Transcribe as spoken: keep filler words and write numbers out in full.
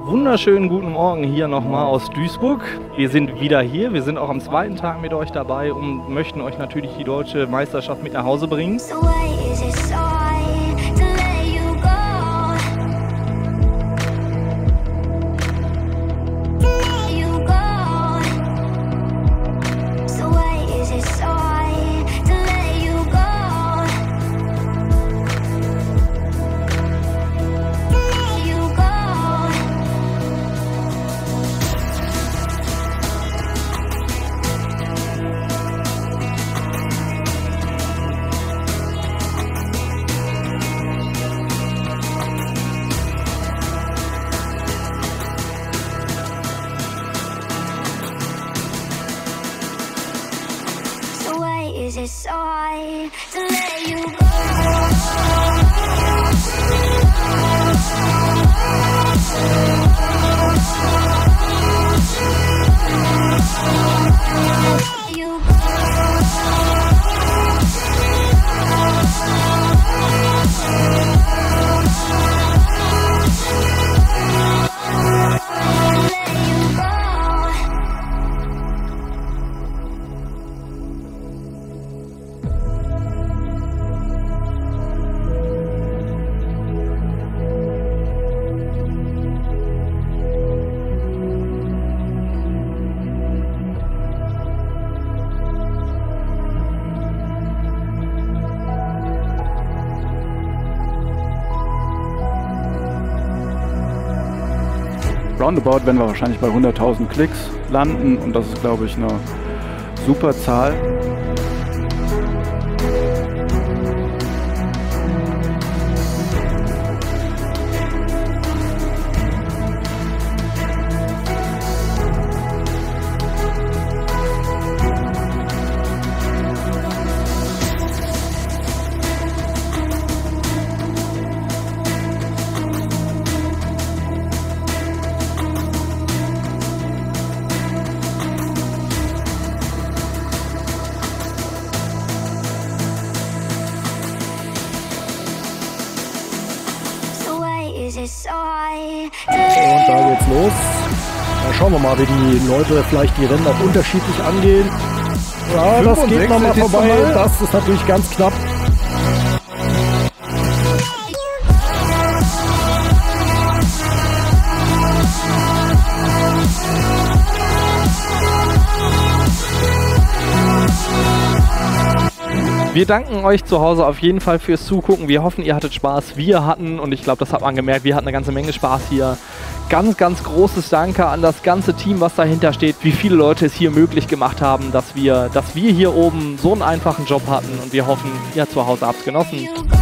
Wunderschönen guten Morgen hier nochmal aus Duisburg. Wir sind wieder hier, wir sind auch am zweiten Tag mit euch dabei und möchten euch natürlich die deutsche Meisterschaft mit nach Hause bringen. Is it so hard to let you go? You Roundabout werden wir wahrscheinlich bei hunderttausend Klicks landen und das ist, glaube ich, eine super Zahl. Und da geht's los. Da schauen wir mal, wie die Leute vielleicht die Rennen auch unterschiedlich angehen. Ja, das geht nochmal vorbei. Das ist natürlich ganz knapp. Wir danken euch zu Hause auf jeden Fall fürs Zugucken. Wir hoffen, ihr hattet Spaß. Wir hatten, und ich glaube, das hat man gemerkt, wir hatten eine ganze Menge Spaß hier. Ganz, ganz großes Danke an das ganze Team, was dahinter steht, wie viele Leute es hier möglich gemacht haben, dass wir, dass wir hier oben so einen einfachen Job hatten. Und wir hoffen, ihr zu Hause habt es genossen.